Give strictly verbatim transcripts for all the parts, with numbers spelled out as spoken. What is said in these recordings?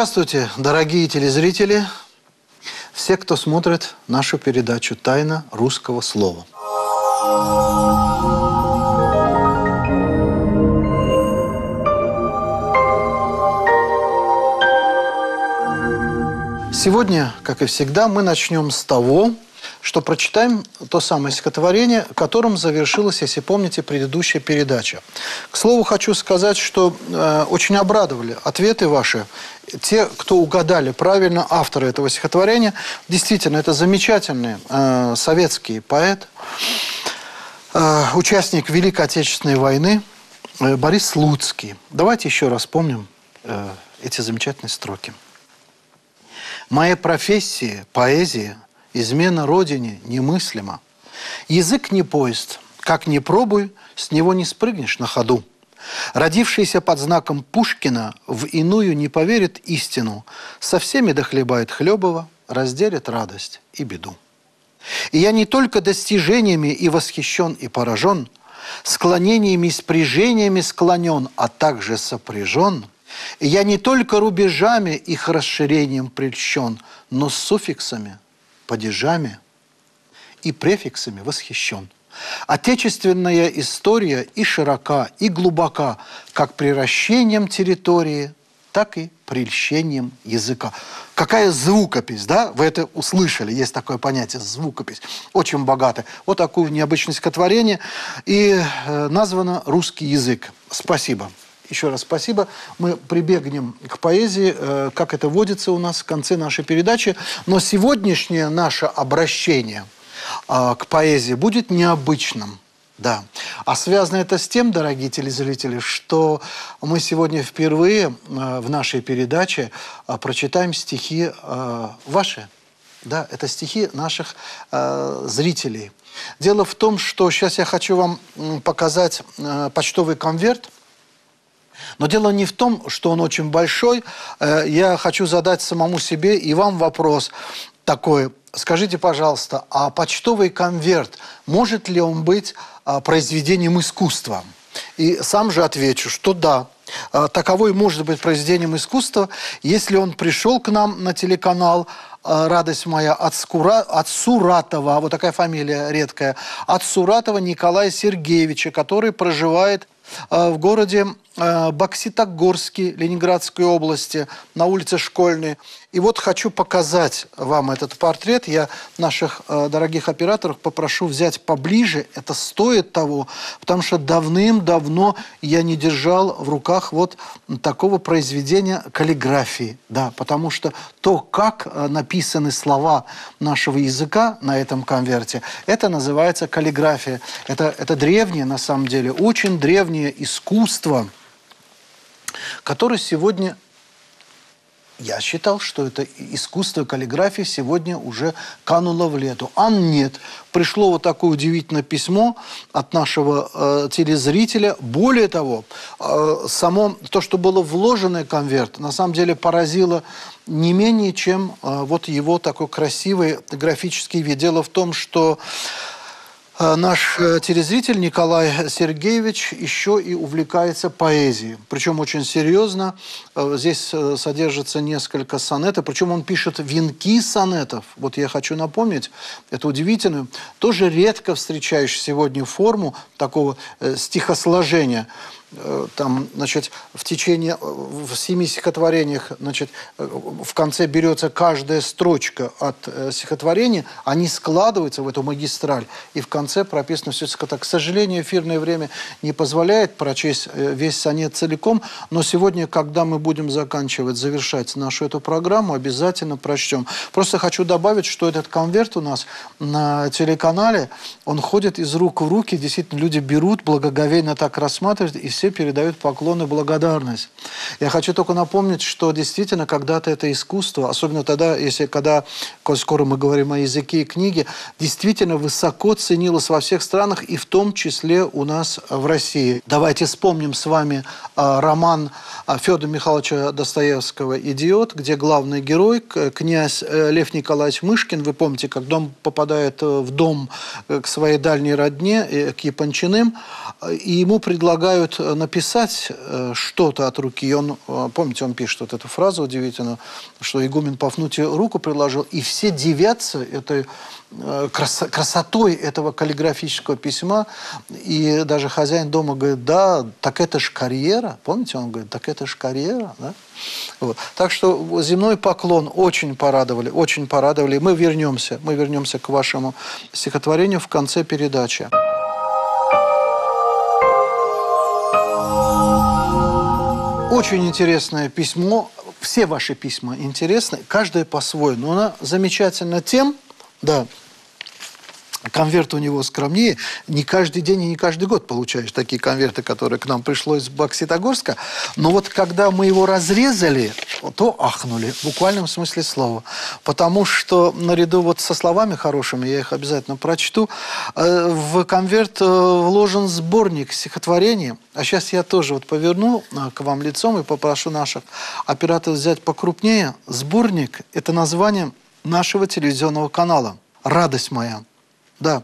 Здравствуйте, дорогие телезрители, все, кто смотрит нашу передачу «Тайна русского слова». Сегодня, как и всегда, мы начнем с того, что прочитаем то самое стихотворение, которым завершилась, если помните, предыдущая передача. К слову, хочу сказать, что э, очень обрадовали ответы ваши. Те, кто угадали правильно, авторы этого стихотворения. Действительно, это замечательный э, советский поэт, э, участник Великой Отечественной войны э, Борис Слуцкий. Давайте еще раз вспомним э, эти замечательные строки. «Моя профессия, поэзия, измена родине немыслима. Язык не поезд, как ни пробуй, с него не спрыгнешь на ходу. Родившийся под знаком Пушкина в иную не поверит истину, со всеми дохлебает Хлебова, разделит радость и беду. И я не только достижениями и восхищен, и поражен, склонениями и спряжениями склонен, а также сопряжен. И я не только рубежами их расширением прельщен, но с суффиксами, падежами и префиксами восхищен. Отечественная история и широка, и глубока, как приращением территории, так и прельщением языка». Какая звукопись, да? Вы это услышали, есть такое понятие звукопись. Очень богатое. Вот такое необычное стихотворение. И э, названо «Русский язык». Спасибо. Еще раз спасибо. Мы прибегнем к поэзии, э, как это водится у нас в конце нашей передачи. Но сегодняшнее наше обращение э, к поэзии будет необычным. Да. А связано это с тем, дорогие телезрители, что мы сегодня впервые э, в нашей передаче э, прочитаем стихи э, ваши. Да, это стихи наших э, зрителей. Дело в том, что сейчас я хочу вам показать э, почтовый конверт. Но дело не в том, что он очень большой. Я хочу задать самому себе и вам вопрос такой. Скажите, пожалуйста, а почтовый конверт, может ли он быть произведением искусства? И сам же отвечу, что да. Таковой может быть произведением искусства, если он пришел к нам на телеканал «Радость моя» от, Скура... от Суратова, вот такая фамилия редкая, от Суратова Николая Сергеевича, который проживает в городе Бокситогорске Ленинградской области, на улице Школьной. И вот хочу показать вам этот портрет. Я наших дорогих операторов попрошу взять поближе. Это стоит того, потому что давным-давно я не держал в руках вот такого произведения каллиграфии. Да, потому что то, как написаны слова нашего языка на этом конверте, это называется каллиграфия. Это, это древнее, на самом деле, очень древнее искусство, которое сегодня, я считал, что это искусство каллиграфии сегодня уже кануло в лету. А нет. Пришло вот такое удивительное письмо от нашего э, телезрителя. Более того, э, само то, что было вложено в конверт, на самом деле поразило не менее, чем э, вот его такой красивый графический вид. Дело в том, что наш телезритель Николай Сергеевич еще и увлекается поэзией. Причем очень серьезно. Здесь содержится несколько сонетов. Причем он пишет венки сонетов. Вот я хочу напомнить, это удивительную, тоже редко встречающую сегодня форму такого стихосложения. Там, значит, в течение, в семи стихотворениях, значит, в конце берется каждая строчка от э, стихотворения, они складываются в эту магистраль, и в конце прописано все это. К сожалению, эфирное время не позволяет прочесть э, весь сонет целиком, но сегодня, когда мы будем заканчивать, завершать нашу эту программу, обязательно прочтем. Просто хочу добавить, что этот конверт у нас на телеканале, он ходит из рук в руки, действительно, люди берут, благоговейно так рассматривают, и все передают поклон и благодарность. Я хочу только напомнить, что действительно когда-то это искусство, особенно тогда, если когда, коль скоро мы говорим о языке и книге, действительно высоко ценилось во всех странах, и в том числе у нас в России. Давайте вспомним с вами э, роман Федора Михайловича Достоевского «Идиот», где главный герой, князь Лев Николаевич Мышкин, вы помните, когда он попадает в дом к своей дальней родне, к Япончиным, и ему предлагают написать что-то от руки, он, помните, он пишет вот эту фразу удивительную, что игумен Пафнутий руку приложил, и все дивятся этой красотой этого каллиграфического письма, и даже хозяин дома говорит: да, так это ж карьера, помните, он говорит: так это ж карьера, да? Вот. Так что земной поклон очень порадовали, очень порадовали. Мы вернемся, мы вернемся к вашему стихотворению в конце передачи. Очень интересное письмо. Все ваши письма интересны, каждое по-своему. Но она замечательна тем, да, конверт у него скромнее. Не каждый день и не каждый год получаешь такие конверты, которые к нам пришло из Бокситогорска. Но вот когда мы его разрезали, то ахнули, в буквальном смысле слова. Потому что наряду вот со словами хорошими, я их обязательно прочту, в конверт вложен сборник стихотворений. А сейчас я тоже вот поверну к вам лицом и попрошу наших операторов взять покрупнее. Сборник – это название нашего телевизионного канала «Радость моя». Да,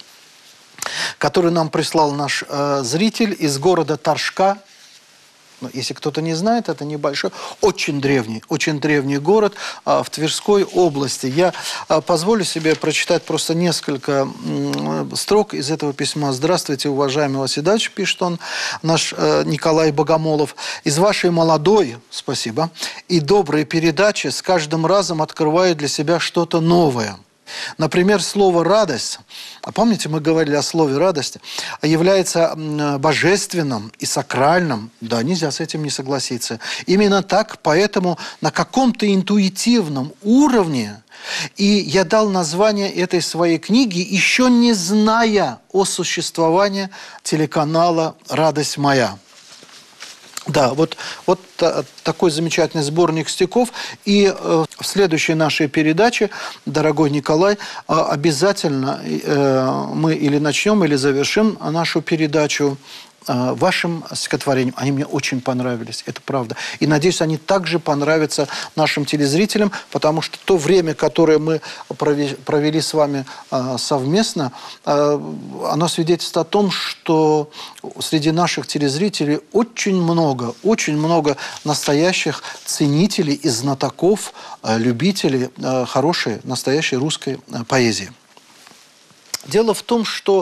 который нам прислал наш э, зритель из города Торжка. Ну, если кто-то не знает, это небольшой, очень древний, очень древний город э, в Тверской области. Я э, позволю себе прочитать просто несколько э, строк из этого письма. «Здравствуйте, уважаемый Василий Иванович», пишет он, наш э, Николай Богомолов. «Из вашей молодой, спасибо, и доброй передачи с каждым разом открываю для себя что-то новое. Например, слово «радость», а помните, мы говорили о слове «радость», является божественным и сакральным. Да, нельзя с этим не согласиться. Именно так, поэтому на каком-то интуитивном уровне, и я дал название этой своей книги, еще не зная о существовании телеканала «Радость моя». Да, вот, вот та, такой замечательный сборник стихов. И э, в следующей нашей передаче, дорогой Николай, э, обязательно э, мы или начнем, или завершим нашу передачу э, вашим стихотворением. Они мне очень понравились, это правда. И надеюсь, они также понравятся нашим телезрителям, потому что то время, которое мы провели, провели с вами э, совместно, э, оно свидетельствует о том, что среди наших телезрителей очень много, очень много настоящих ценителей и знатоков, любителей хорошей, настоящей русской поэзии. Дело в том, что,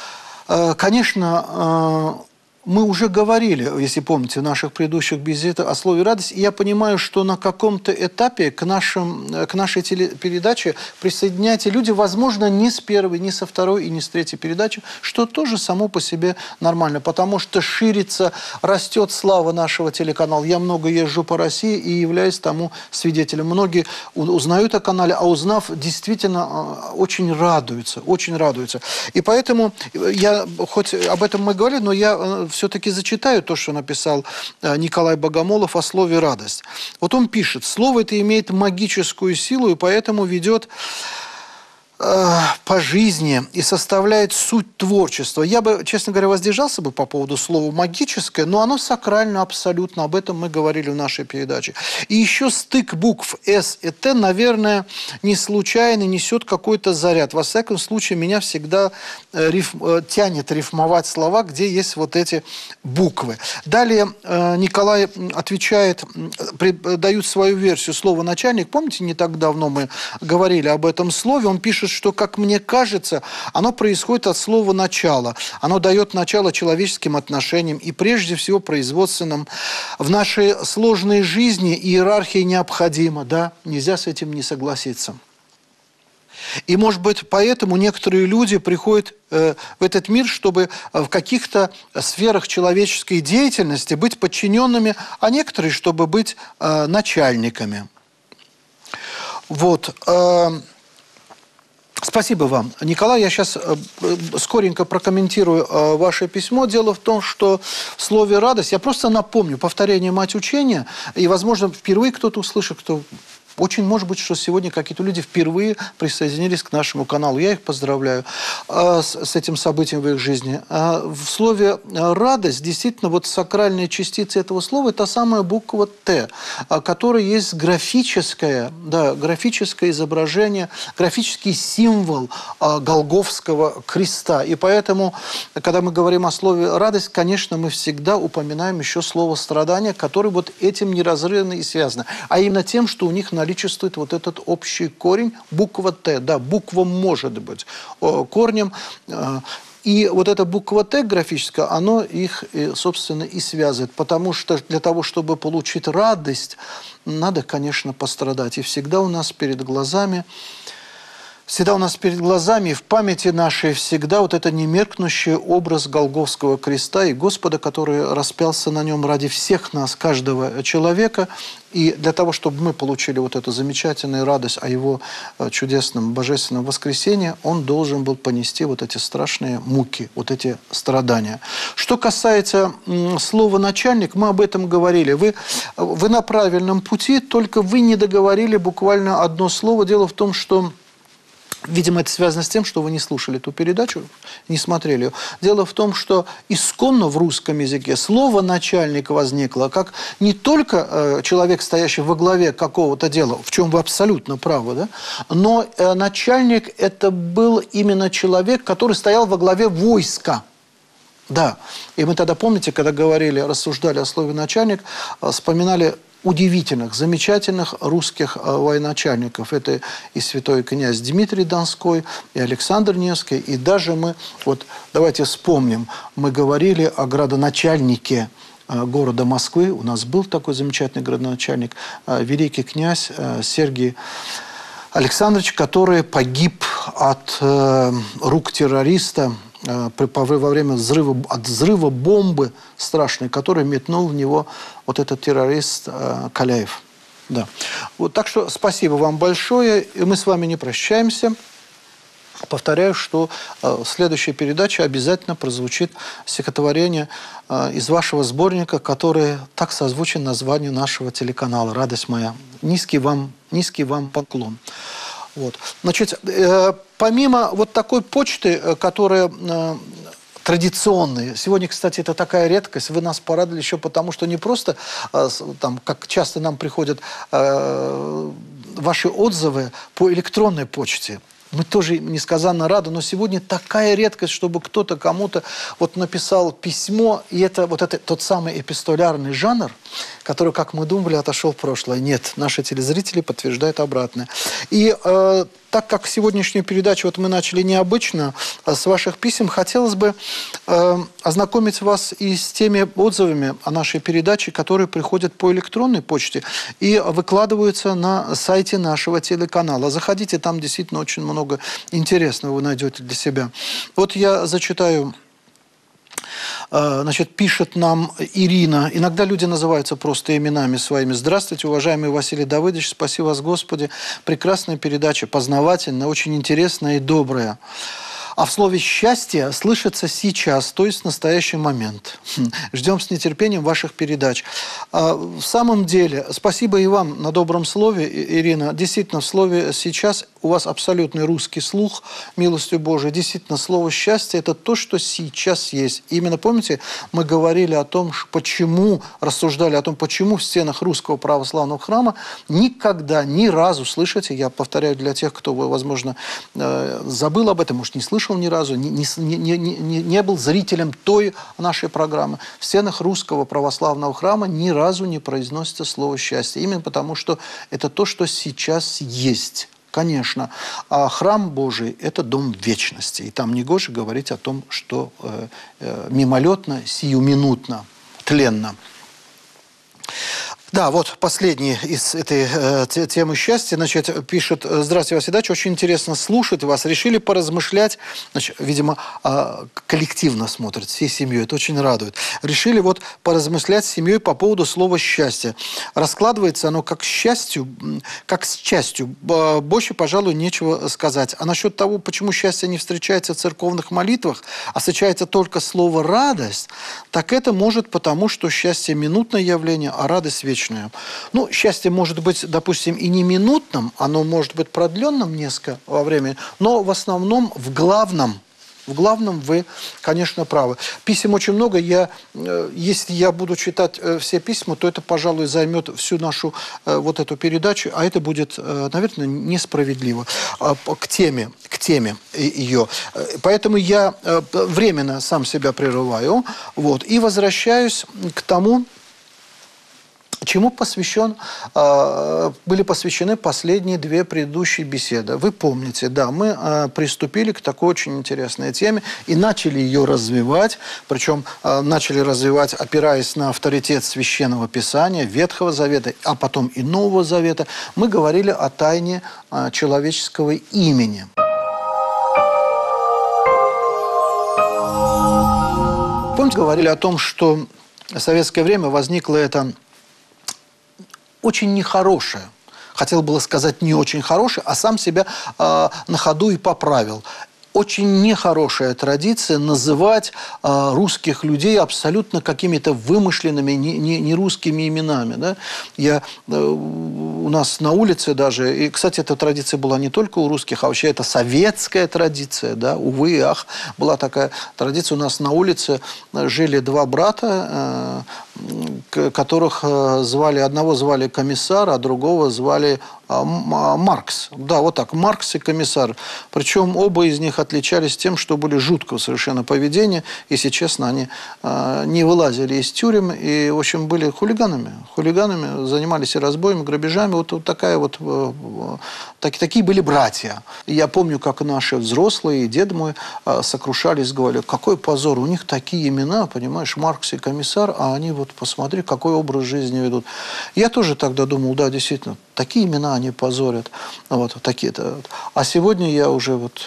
конечно, мы уже говорили, если помните, в наших предыдущих беседах о слове «радость», и я понимаю, что на каком-то этапе к, нашим, к нашей телепередаче присоединяются люди, возможно, не с первой, не со второй и не с третьей передачи, что тоже само по себе нормально, потому что ширится, растет слава нашего телеканала. Я много езжу по России и являюсь тому свидетелем. Многие узнают о канале, а узнав, действительно очень радуются, очень радуются. И поэтому я, хоть об этом мы говорили, но я все-таки зачитаю то, что написал Николай Богомолов о слове «радость». Вот он пишет: «Слово это имеет магическую силу и поэтому ведет э, по жизни и составляет суть творчества». Я бы, честно говоря, воздержался бы по поводу слова «магическое», но оно сакрально абсолютно. Об этом мы говорили в нашей передаче. И еще стык букв «С» и «Т», наверное, не случайно несет какой-то заряд. Во всяком случае, меня всегда э, риф, э, тянет рифмовать слова, где есть вот эти буквы. Далее э, Николай отвечает, э, дают свою версию слова «начальник». Помните, не так давно мы говорили об этом слове. Он пишет, что, как мне кажется, оно происходит от слова «начало». Оно дает начало человеческим отношениям и прежде всего производственным. В нашей сложной жизни иерархия необходима, да, нельзя с этим не согласиться. И, может быть, поэтому некоторые люди приходят э, в этот мир, чтобы в каких-то сферах человеческой деятельности быть подчиненными, а некоторые, чтобы быть э, начальниками. Вот. Э, Спасибо вам, Николай. Я сейчас скоренько прокомментирую ваше письмо. Дело в том, что в слове «радость», я просто напомню, повторение – мать учения, и, возможно, впервые кто-то услышит, кто Очень может быть, что сегодня какие-то люди впервые присоединились к нашему каналу. Я их поздравляю э, с, с этим событием в их жизни. Э, в слове «радость» действительно вот сакральная частица этого слова – это та самая буква «Т», э, которая есть графическое, да, графическое изображение, графический символ э, Голгофского креста. И поэтому, когда мы говорим о слове «радость», конечно, мы всегда упоминаем еще слово «страдание», которое вот этим неразрывно и связано. А именно тем, что у них на наличествует вот этот общий корень, буква «Т». Да, буква может быть корнем. И вот эта буква «Т» графическая, оно их, собственно, и связывает. Потому что для того, чтобы получить радость, надо, конечно, пострадать. И всегда у нас перед глазами... Всегда у нас перед глазами и в памяти нашей всегда вот это немеркнущий образ Голгофского креста и Господа, который распялся на нем ради всех нас, каждого человека. И для того, чтобы мы получили вот эту замечательную радость о Его чудесном божественном воскресении, Он должен был понести вот эти страшные муки, вот эти страдания. Что касается слова «начальник», мы об этом говорили. Вы, вы на правильном пути, только вы не договорили буквально одно слово. Дело в том, что... Видимо, это связано с тем, что вы не слушали эту передачу, не смотрели ее. Дело в том, что исконно в русском языке слово «начальник» возникло как не только э, человек, стоящий во главе какого-то дела, в чем вы абсолютно правы, да? Но э, начальник – это был именно человек, который стоял во главе войска. Да, и мы тогда, помните, когда говорили, рассуждали о слове «начальник», э, вспоминали удивительных, замечательных русских э, военачальников. Это и святой князь Дмитрий Донской, и Александр Невский, и даже мы, вот давайте вспомним, мы говорили о градоначальнике э, города Москвы, у нас был такой замечательный градоначальник, э, великий князь э, Сергий Александрович, который погиб от э, рук террориста, во время взрыва, от взрыва бомбы страшной, которую метнул в него вот этот террорист э, Каляев. Да. Вот, так что спасибо вам большое. И мы с вами не прощаемся. Повторяю, что э, в следующей передаче обязательно прозвучит стихотворение э, из вашего сборника, который так созвучен названию нашего телеканала «Радость моя». Низкий вам, низкий вам поклон. Вот. Значит, э, помимо вот такой почты, которая э, традиционная, сегодня, кстати, это такая редкость, вы нас порадовали еще потому, что не просто, э, там, как часто нам приходят э, ваши отзывы по электронной почте. Мы тоже несказанно рады, но сегодня такая редкость, чтобы кто-то кому-то вот написал письмо, и это вот это тот самый эпистолярный жанр, который, как мы думали, отошел в прошлое. Нет, наши телезрители подтверждают обратное. И э, так как сегодняшнюю передачу вот мы начали необычно, э, с ваших писем, хотелось бы э, ознакомить вас и с теми отзывами о нашей передаче, которые приходят по электронной почте и выкладываются на сайте нашего телеканала. Заходите, там действительно очень много интересного вы найдете для себя. Вот я зачитаю. Значит, пишет нам Ирина. Иногда люди называются просто именами своими. Здравствуйте, уважаемый Василий Давыдович. Спасибо вас, Господи. Прекрасная передача, познавательная, очень интересная и добрая. А в слове «счастье» слышится сейчас, то есть в настоящий момент. Ждем с нетерпением ваших передач. А, в самом деле, спасибо и вам на добром слове, Ирина. Действительно, в слове «сейчас» у вас абсолютный русский слух, милостью Божией. Действительно, слово «счастье» – это то, что сейчас есть. И именно, помните, мы говорили о том, почему, рассуждали о том, почему в стенах русского православного храма никогда, ни разу, слышите, я повторяю для тех, кто, возможно, забыл об этом, может, не слышал, ни разу, не, не, не, не, не был зрителем той нашей программы. В стенах русского православного храма ни разу не произносится слово «счастье». Именно потому, что это то, что сейчас есть. Конечно, а храм Божий – это дом вечности. И там негоже говорить о том, что э, э, мимолетно, сиюминутно, тленно. Да, вот последний из этой э, темы счастья. Значит, пишет: здравствуйте, Василий Ильич, очень интересно слушать вас. Решили поразмышлять, значит, видимо, э, коллективно смотрят, всей семьей, это очень радует. Решили вот поразмышлять с семьей по поводу слова «счастье». Раскладывается оно как счастью, как с частью. Больше, пожалуй, нечего сказать. А насчет того, почему счастье не встречается в церковных молитвах, а встречается только слово «радость», так это может потому, что счастье – минутное явление, а радость – вечная. вечное. Ну, счастье может быть, допустим, и не минутным, оно может быть продленным несколько во времени, но в основном в главном, в главном вы, конечно, правы. Писем очень много. Я, если я буду читать все письма, то это, пожалуй, займет всю нашу вот эту передачу, а это будет, наверное, несправедливо к теме, к теме ее. Поэтому я временно сам себя прерываю, вот, и возвращаюсь к тому, чему посвящен, э, были посвящены последние две предыдущие беседы. Вы помните, да, мы э, приступили к такой очень интересной теме и начали ее развивать, причем э, начали развивать, опираясь на авторитет Священного Писания, Ветхого Завета, а потом и Нового Завета. Мы говорили о тайне э, человеческого имени. Помните, говорили о том, что в советское время возникло это очень нехорошее, хотел было сказать не очень хорошее, а сам себя э, на ходу и поправил. Очень нехорошая традиция называть э, русских людей абсолютно какими-то вымышленными, не, не, не русскими именами. Да? Я, э, у нас на улице даже, и, кстати, эта традиция была не только у русских, а вообще это советская традиция, да? Увы и ах, была такая традиция. У нас на улице жили два брата, э, которых звали, одного звали комиссар, а другого звали Маркс. Да, вот так, Маркс и комиссар. Причем оба из них отличались тем, что были жуткого совершенно поведения. Если честно, они э, не вылазили из тюрем и, в общем, были хулиганами. Хулиганами, занимались и разбоями, грабежами. Вот, вот такая вот... Э, так, такие были братья. И я помню, как наши взрослые, и дед мой э, сокрушались, говорили, какой позор, у них такие имена, понимаешь, Маркс и комиссар, а они вот, посмотри, какой образ жизни ведут. Я тоже тогда думал, да, действительно, такие имена они позорят. Вот, такие-то. А сегодня я уже вот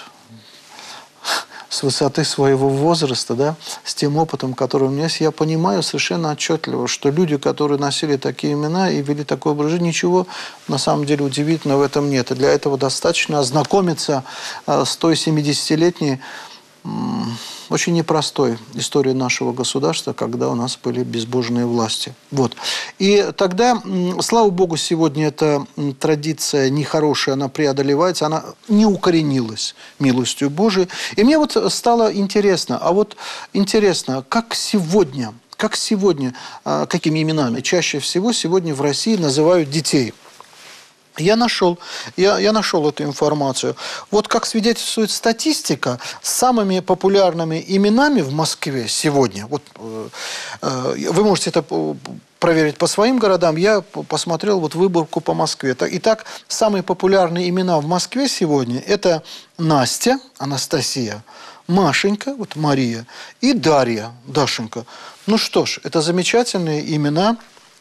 с высоты своего возраста, да, с тем опытом, который у меня есть, я понимаю совершенно отчетливо, что люди, которые носили такие имена и вели такое образ жизни, ничего на самом деле удивительного в этом нет. И для этого достаточно ознакомиться э, с той семидесятилетней очень непростой истории нашего государства, когда у нас были безбожные власти. Вот. И тогда, слава Богу, сегодня эта традиция нехорошая, она преодолевается, она не укоренилась милостью Божией. И мне вот стало интересно, а вот интересно, как сегодня, как сегодня, какими именами чаще всего сегодня в России называют детей? Я нашел, я, я нашел эту информацию. Вот как свидетельствует статистика, самыми популярными именами в Москве сегодня, вот, э, э, вы можете это проверить по своим городам, я посмотрел вот выборку по Москве. Итак, самые популярные имена в Москве сегодня – это Настя, Анастасия, Машенька, вот Мария, и Дарья, Дашенька. Ну что ж, это замечательные имена.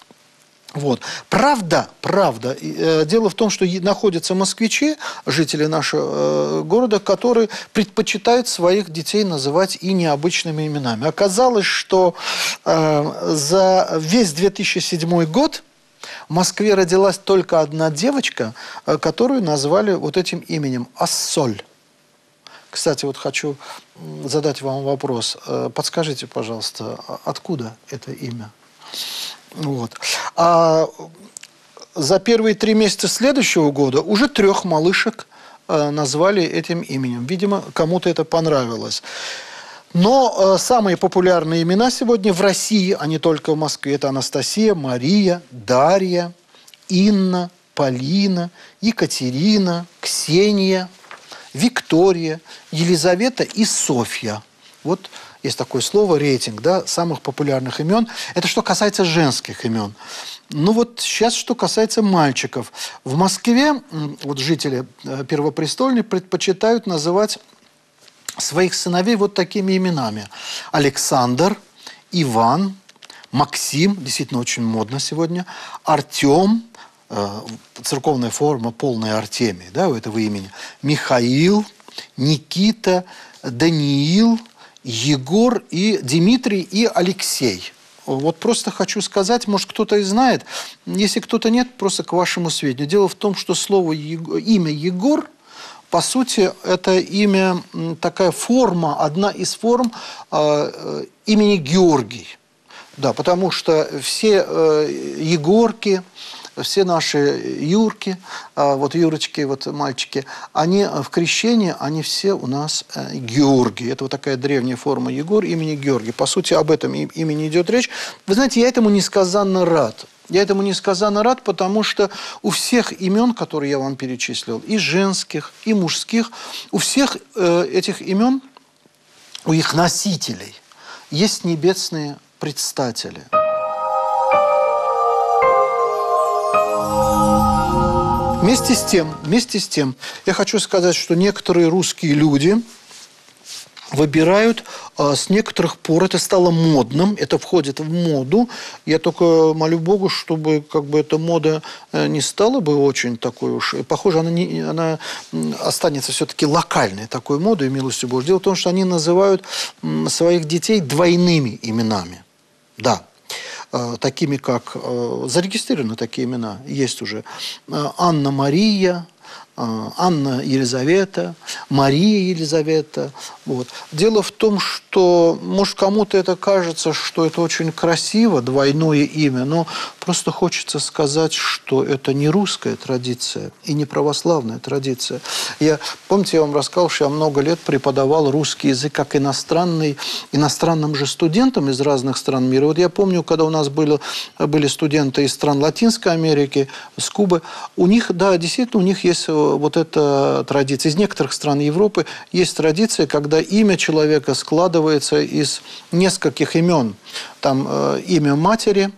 Вот. Правда, правда, э, дело в том, что находятся москвичи, жители нашего э, города, которые предпочитают своих детей называть и необычными именами. Оказалось, что э, за весь две тысячи седьмой год в Москве родилась только одна девочка, э, которую назвали вот этим именем – Ассоль. Кстати, вот хочу задать вам вопрос. Э, подскажите, пожалуйста, откуда это имя? Вот. А за первые три месяца следующего года уже трех малышек э, назвали этим именем. Видимо, кому-то это понравилось. Но э, самые популярные имена сегодня в России, а не только в Москве, это Анастасия, Мария, Дарья, Инна, Полина, Екатерина, Ксения, Виктория, Елизавета и Софья. Вот есть такое слово, рейтинг, да, самых популярных имен. Это что касается женских имен. Ну вот сейчас, что касается мальчиков. В Москве вот жители Первопрестольной предпочитают называть своих сыновей вот такими именами. Александр, Иван, Максим, действительно очень модно сегодня, Артем, э, церковная форма полная Артемий, да, у этого имени, Михаил, Никита, Даниил, Егор и Дмитрий и Алексей. Вот просто хочу сказать, может, кто-то и знает. Если кто-то нет, просто к вашему сведению. Дело в том, что слово имя Егор, по сути, это имя, такая форма, одна из форм э, имени Георгий. Да, потому что все э, Егорки, все наши Юрки, э, вот Юрочки, вот мальчики, они в крещении, они все у нас э, Георгий. Это вот такая древняя форма Егор, имени Георгий. По сути, об этом имени идет речь. Вы знаете, я этому несказанно рад. Я этому несказанно рад, потому что у всех имен, которые я вам перечислил, и женских, и мужских, у всех э, этих имен, у их носителей, есть небесные предстатели. Вместе с тем, вместе с тем, я хочу сказать, что некоторые русские люди выбирают а, с некоторых пор, это стало модным, это входит в моду. Я только молю Богу, чтобы как бы эта мода не стала бы очень такой уж. Похоже, она, не, она останется все-таки локальной такой модой, милостью Божьей. Дело в том, что они называют своих детей двойными именами. Да. Такими как, зарегистрированы такие имена, есть уже Анна Мария, Анна Елизавета, Мария Елизавета. Вот. Дело в том, что, может, кому-то это кажется, что это очень красиво, двойное имя, но просто хочется сказать, что это не русская традиция и не православная традиция. Я, помните, я вам рассказал, что я много лет преподавал русский язык как иностранный, иностранным же студентам из разных стран мира. Вот я помню, когда у нас были, были студенты из стран Латинской Америки, с Кубы, у них, да, действительно, у них есть вот эта традиция. Из некоторых стран Европы есть традиция, когда имя человека складывается из нескольких имен. Там э, имя матери,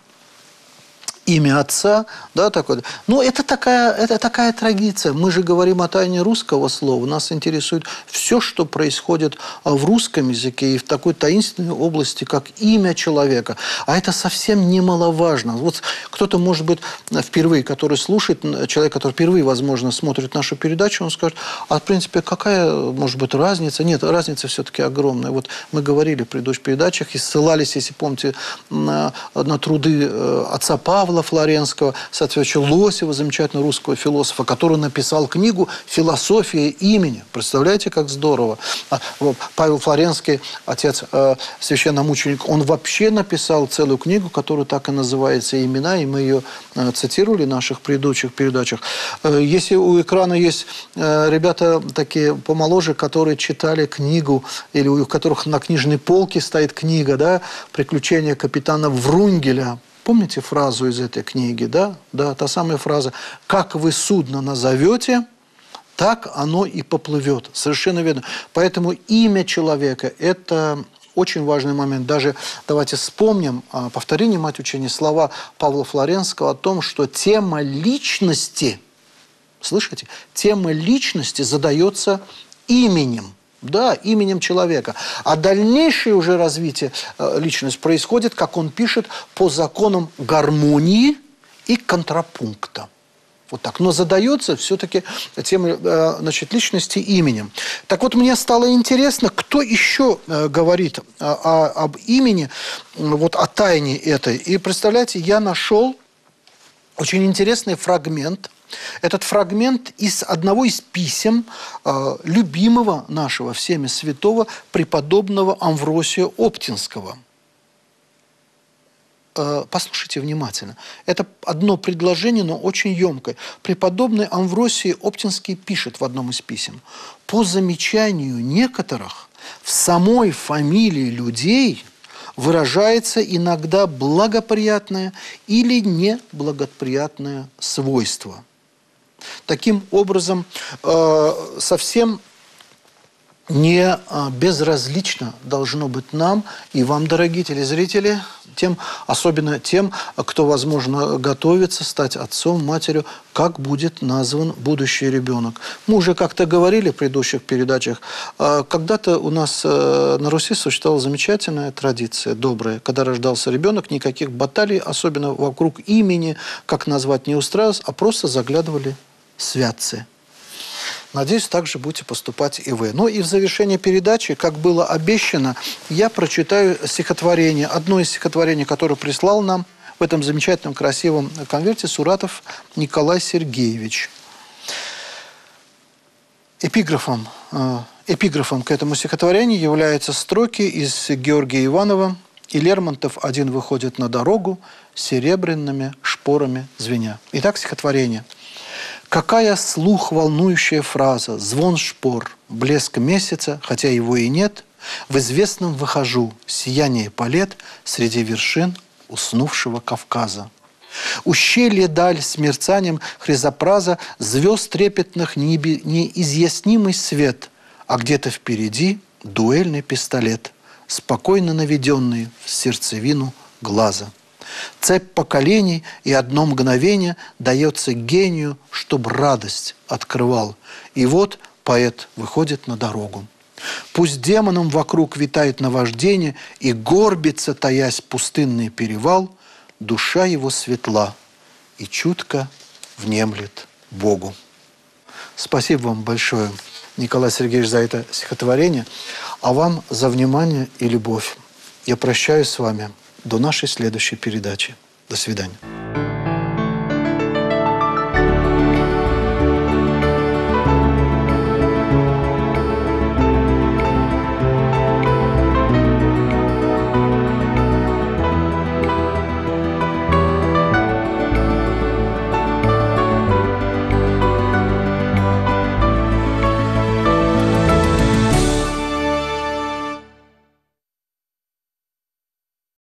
имя отца, да, такое. Но это такая, это такая традиция. Мы же говорим о тайне русского слова. Нас интересует все, что происходит в русском языке и в такой таинственной области, как имя человека. А это совсем немаловажно. Вот кто-то, может быть, впервые, который слушает, человек, который впервые, возможно, смотрит нашу передачу, он скажет, а в принципе, какая может быть разница? Нет, разница все-таки огромная. Вот мы говорили в предыдущих передачах и ссылались, если помните, на, на труды отца Павла Флоренского, соответственно, Лосева, замечательного русского философа, который написал книгу «Философия имени». Представляете, как здорово. Павел Флоренский, отец э, священномученик, он вообще написал целую книгу, которая так и называется «Имена», и мы ее э, цитировали в наших предыдущих передачах. Э, если у экрана есть э, ребята такие помоложе, которые читали книгу, или у которых на книжной полке стоит книга, да, «Приключения капитана Врунгеля». Помните фразу из этой книги, да? Да, та самая фраза «Как вы судно назовете, так оно и поплывет». Совершенно верно. Поэтому имя человека – это очень важный момент. Даже давайте вспомним, повторение мать учения, слова Павла Флоренского о том, что тема личности, слышите, тема личности задается именем. Да, именем человека. А дальнейшее уже развитие э, личности происходит, как он пишет, по законам гармонии и контрапункта. Вот так. Но задается все-таки тема э, значит, личности именем. Так вот, мне стало интересно, кто еще э, говорит о, о, об имени, вот о тайне этой. И представляете, я нашел очень интересный фрагмент. Этот фрагмент из одного из писем э, любимого нашего всеми святого преподобного Амвросия Оптинского. Э, послушайте внимательно. Это одно предложение, но очень емкое. Преподобный Амвросий Оптинский пишет в одном из писем: «По замечанию некоторых, в самой фамилии людей выражается иногда благоприятное или неблагоприятное свойство». Таким образом, совсем не безразлично должно быть нам и вам, дорогие телезрители, тем, особенно тем, кто, возможно, готовится стать отцом, матерью, как будет назван будущий ребенок. Мы уже как-то говорили в предыдущих передачах, когда-то у нас на Руси существовала замечательная традиция, добрая. Когда рождался ребенок, никаких баталий, особенно вокруг имени, как назвать, не устраивалось, а просто заглядывали святцы. Надеюсь, так же будете поступать и вы. Ну и в завершении передачи, как было обещано, я прочитаю стихотворение. Одно из стихотворений, которое прислал нам в этом замечательном красивом конверте Суратов Николай Сергеевич. Эпиграфом, эпиграфом к этому стихотворению являются строки из Георгия Иванова и Лермонтов один выходит на дорогу, серебряными шпорами звеня. Итак, стихотворение. Какая слух волнующая фраза, звон шпор, блеск месяца, хотя его и нет, в известном выхожу, сияние палет среди вершин уснувшего Кавказа. Ущелье даль с мерцанием хризопраза, звезд трепетных небе неизъяснимый свет, а где-то впереди дуэльный пистолет, спокойно наведенный в сердцевину глаза. Цепь поколений и одно мгновение дается гению, чтоб радость открывал. И вот поэт выходит на дорогу. Пусть демоном вокруг витает наваждение и горбится, таясь пустынный перевал, душа его светла и чутко внемлет Богу. Спасибо вам большое, Николай Сергеевич, за это стихотворение, а вам за внимание и любовь. Я прощаюсь с вами до нашей следующей передачи. До свидания.